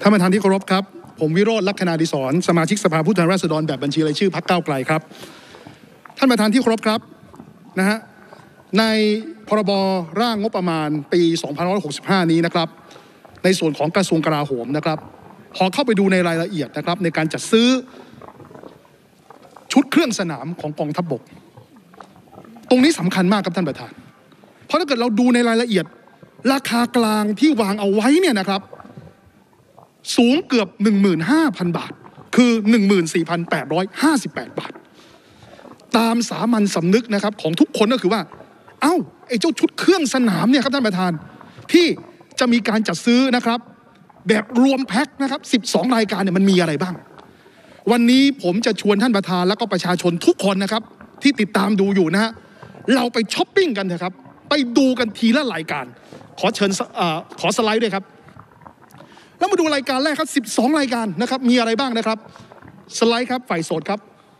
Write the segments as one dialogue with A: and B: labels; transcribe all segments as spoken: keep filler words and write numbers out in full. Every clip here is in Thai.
A: ท่านประธานที่เคารพครับผมวิโรจน์ ลักษณาดิศรสมาชิกสภาผู้แทนราษฎรแบบบัญชีรายชื่อพรรคก้าวไกลครับท่านประธานที่เคารพครับนะฮะในพรบร่างงบประมาณปีสองพันห้าร้อยหกสิบห้านี้นะครับในส่วนของกระทรวงกลาโหมนะครับพอเข้าไปดูในรายละเอียดนะครับในการจัดซื้อชุดเครื่องสนามของกองทัพบกตรงนี้สำคัญมากครับท่านประธานเพราะถ้าเกิดเราดูในรายละเอียดราคากลางที่วางเอาไว้เนี่ยนะครับสูงเกือบ หนึ่งหมื่นห้าพัน บาทคือ หนึ่งหมื่นสี่พันแปดร้อยห้าสิบแปด บาทตามสามัญสำนึกนะครับของทุกคนก็คือว่าเอ้าไอ้เจ้าชุดเครื่องสนามเนี่ยครับท่านประธานที่จะมีการจัดซื้อนะครับแบบรวมแพ็คนะครับสิบสองรายการเนี่ยมันมีอะไรบ้างวันนี้ผมจะชวนท่านประธานแล้วก็ประชาชนทุกคนนะครับที่ติดตามดูอยู่นะฮะเราไปช้อปปิ้งกันเถอะครับไปดูกันทีละรายการขอเชิญขอสไลด์ด้วยครับแล้วมาดูรายการแรกครับสิบสองรายการนะครับมีอะไรบ้างนะครับสไลด์ครับฝ่ายโสดครับ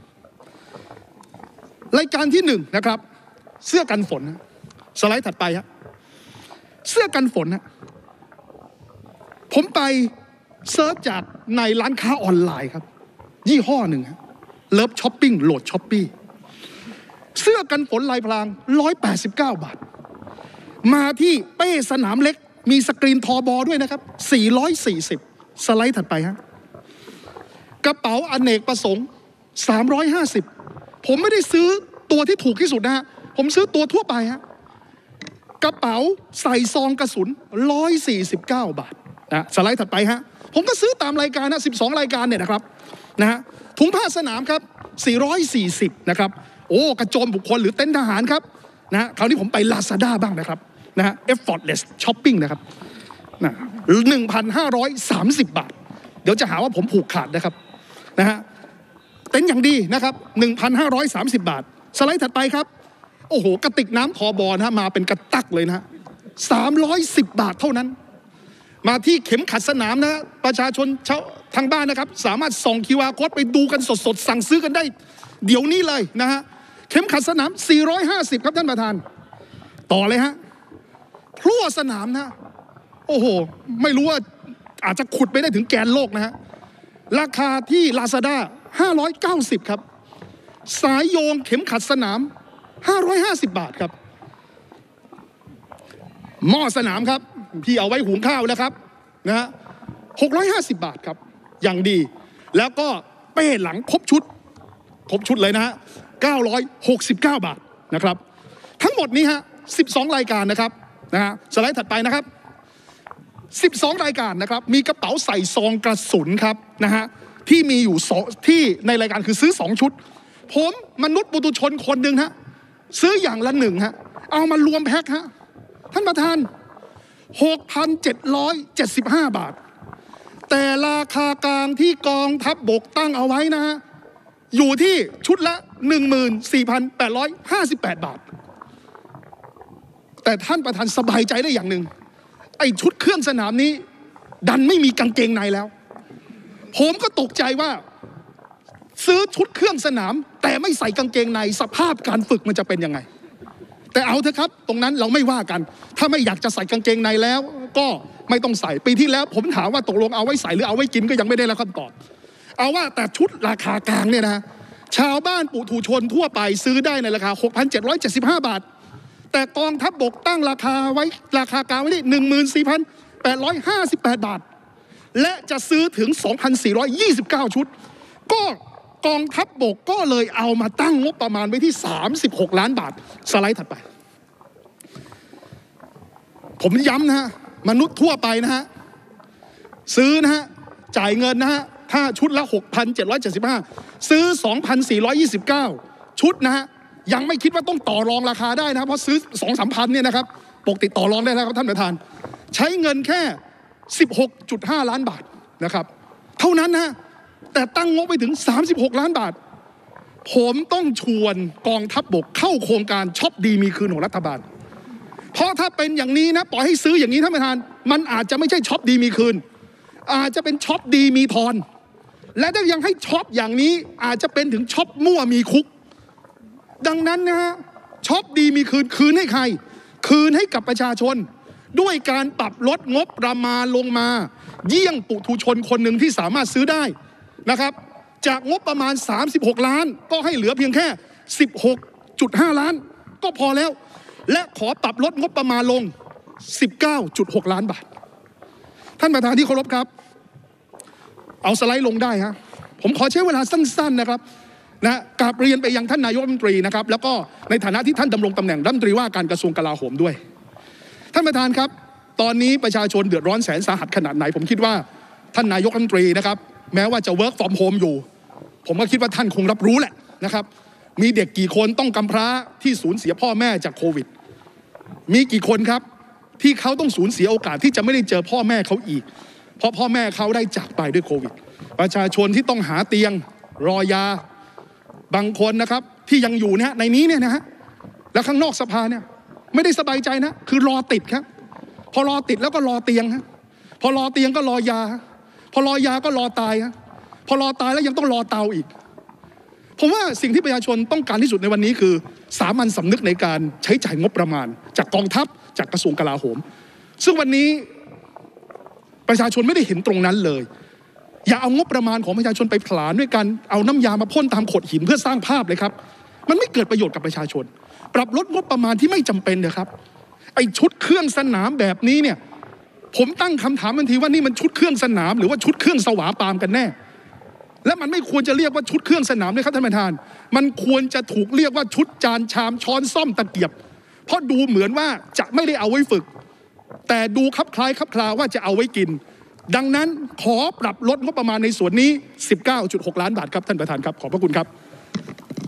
A: รายการที่หนึ่งนะครับเสื้อกันฝนสไลด์ถัดไปครับเสื้อกันฝนนะผมไปเซิร์ชจากในร้านค้าออนไลน์ครับยี่ห้อหนึ่งเลิฟช้อปปิ้งโหลดช้อปปี้เสื้อกันฝนลายพรางหนึ่งร้อยแปดสิบเก้าบาทมาที่เป้สนามเล็กมีสกรีนทอบอด้วยนะครับสี่ร้อยสี่สิบสไลด์ถัดไปฮะกระเป๋าอเนกประสงค์สามร้อยห้าสิบผมไม่ได้ซื้อตัวที่ถูกที่สุดนะฮะผมซื้อตัวทั่วไปฮะกระเป๋าใส่ซองกระสุนหนึ่งร้อยสี่สิบเก้าบาทนะสไลด์ถัดไปฮะผมก็ซื้อตามรายการนะสิบสองรายการเนี่ยนะครับนะฮะถุงผ้าสนามครับสี่ร้อยสี่สิบนะครับโอ้กระโจมบุคคลหรือเต็นท์ทหารครับนะฮะคราวนี้ผมไป Lazada บ้างนะครับนะฮะ effortless shopping นะครับนะ หนึ่งพันห้าร้อยสามสิบ บาทเดี๋ยวจะหาว่าผมผูกขาดนะครับนะฮะเต็นท์อย่างดีนะครับ หนึ่งพันห้าร้อยสามสิบ บาทสไลด์ถัดไปครับโอ้โหกระติกน้ำทอบอนะฮะมาเป็นกระตักเลยนะฮะสามร้อยสิบบาทเท่านั้นมาที่เข็มขัดสนามนะประชาชนชาวทางบ้านนะครับสามารถส่อง คิว อาร์ Code ไปดูกันสดๆสั่งซื้อกันได้เดี๋ยวนี้เลยนะฮะเข็มขัดสนามสี่ร้อยห้าสิบครับท่านประธานต่อเลยฮะพลั่วสนามนะโอ้โหไม่รู้ว่าอาจจะขุดไปได้ถึงแกนโลกนะฮะราคาที่ Lazada ห้าร้อยเก้าสิบครับสายโยงเข็มขัดสนามห้าร้อยห้าสิบบาทครับหม้อสนามครับที่เอาไว้หุงข้าวนะครับนะฮะหกร้อยห้าสิบบาทครับอย่างดีแล้วก็เป้หลังครบชุดครบชุดเลยนะฮะเก้าร้อยหกสิบเก้าบาทนะครับทั้งหมดนี้ฮะสิบสองรายการนะครับนะฮะสไลด์ถัดไปนะครับสิบสองรายการนะครับมีกระเป๋าใส่ซองกระสุนครับนะฮะที่มีอยู่สองที่ในรายการคือซื้อสองชุดผมมนุษย์ปุถุชนคนหนึ่งฮะซื้ออย่างละหนึ่งฮะเอามารวมแพ็คฮะท่านประธาน หกพันเจ็ดร้อยเจ็ดสิบห้า บาทแต่ราคากลางที่กองทัพบกตั้งเอาไว้นะฮะอยู่ที่ชุดละ หนึ่งหมื่นสี่พันแปดร้อยห้าสิบแปด บาทแต่ท่านประธานสบายใจได้อย่างหนึ่งไอ้ชุดเครื่องสนามนี้ดันไม่มีกางเกงในแล้วผมก็ตกใจว่าซื้อชุดเครื่องสนามแต่ไม่ใส่กางเกงในสภาพการฝึกมันจะเป็นยังไงแต่เอาเถอะครับตรงนั้นเราไม่ว่ากันถ้าไม่อยากจะใส่กางเกงในแล้วก็ไม่ต้องใส่ปีที่แล้วผมถามว่าตกลงเอาไว้ใส่หรือเอาไว้กินก็ยังไม่ได้รับคำตอบเอาว่าแต่ชุดราคากลางเนี่ยนะชาวบ้านปุถุชนทั่วไปซื้อได้ในราคา หกพันเจ็ดร้อยเจ็ดสิบห้า บาทแต่กองทัพบกตั้งราคาไว้ราคากลางไว้ที่ หนึ่งหมื่นสี่พันแปดร้อยห้าสิบแปด บาทและจะซื้อถึง สองพันสี่ร้อยยี่สิบเก้า ชุดก็กองทัพบกก็เลยเอามาตั้งงบประมาณไว้ที่สามสิบหกล้านบาทสไลด์ถัดไปผมย้ำนะฮะมนุษย์ทั่วไปนะฮะซื้อนะฮะจ่ายเงินนะฮะถ้าชุดละ หกพันเจ็ดร้อยเจ็ดสิบห้า ซื้อ สองพันสี่ร้อยยี่สิบเก้า ชุดนะฮะยังไม่คิดว่าต้องต่อรองราคาได้นะเพราะซื้อ สองสามพันเนี่ยนะครับปกติต่อรองได้แล้วครับท่านประธานใช้เงินแค่ สิบหกจุดห้า ล้านบาทนะครับเท่านั้นนะแต่ตั้งงบไปถึงสามสิบหกล้านบาทผมต้องชวนกองทัพบกเข้าโครงการช็อปดีมีคืนของรัฐบาลเพราะถ้าเป็นอย่างนี้นะปล่อยให้ซื้ออย่างนี้ท่านประธานมันอาจจะไม่ใช่ช็อปดีมีคืนอาจจะเป็นช็อปดีมีทอนและถ้ายังให้ช็อปอย่างนี้อาจจะเป็นถึงช็อปมั่วมีคุกดังนั้นนะฮะช็อปดีมีคืนคืนให้ใครคืนให้กับประชาชนด้วยการปรับลดงบประมาณลงมาเยี่ยงปุถุชนคนหนึ่งที่สามารถซื้อได้นะครับจากงบประมาณสามสิบหกล้านก็ให้เหลือเพียงแค่ สิบหกจุดห้า ล้านก็พอแล้วและขอปรับลดงบประมาณลง สิบเก้าจุดหก ล้านบาทท่านประธานที่เคารพครับเอาสไลด์ลงได้ฮะผมขอใช้เวลาสั้นๆนะครับนะกราบเรียนไปยังท่านนายกรัฐมนตรีนะครับแล้วก็ในฐานะที่ท่านดำรงตำแหน่งรัฐมนตรีว่าการกระทรวงกลาโหมด้วยท่านประธานครับตอนนี้ประชาชนเดือดร้อนแสนสาหัสขนาดไหนผมคิดว่าท่านนายกรัฐมนตรีนะครับแม้ว่าจะ work from home อยู่ผมก็คิดว่าท่านคงรับรู้แหละนะครับมีเด็กกี่คนต้องกำพร้าที่สูญเสียพ่อแม่จากโควิดมีกี่คนครับที่เขาต้องสูญเสียโอกาสที่จะไม่ได้เจอพ่อแม่เขาอีกเพราะพ่อแม่เขาได้จากไปด้วยโควิดประชาชนที่ต้องหาเตียงรอยาบางคนนะครับที่ยังอยู่เนี่ยในนี้เนี่ยนะฮะแล้วข้างนอกสภาเนี่ยไม่ได้สบายใจนะคือรอติดครับพอรอติดแล้วก็รอเตียงฮะพอรอเตียงก็รอยาพอรอยาก็รอตายฮะพอรอตายแล้วยังต้องรอเตาอีกผมว่าสิ่งที่ประชาชนต้องการที่สุดในวันนี้คือสามัญสำนึกในการใช้จ่ายงบประมาณจากกองทัพจากกระทรวงกลาโหมซึ่งวันนี้ประชาชนไม่ได้เห็นตรงนั้นเลยอย่าเอางบประมาณของประชาชนไปผลาญด้วยการเอาน้ำยามาพ่นตามโขดหินเพื่อสร้างภาพเลยครับมันไม่เกิดประโยชน์กับประชาชนปรับลดงบประมาณที่ไม่จำเป็นนะครับไอ้ชุดเครื่องสนามแบบนี้เนี่ยผมตั้งคำถามทันทีว่านี่มันชุดเครื่องสนามหรือว่าชุดเครื่องสวาปามกันแน่และมันไม่ควรจะเรียกว่าชุดเครื่องสนามเลยครับท่านประธานมันควรจะถูกเรียกว่าชุดจานชามช้อนซ่อมตะเกียบเพราะดูเหมือนว่าจะไม่ได้เอาไว้ฝึกแต่ดูคลับคล้ายคลับคลาว่าจะเอาไว้กินดังนั้นขอปรับลดงบประมาณในส่วนนี้ สิบเก้าจุดหก ล้านบาทครับท่านประธานครับขอบพระคุณครับ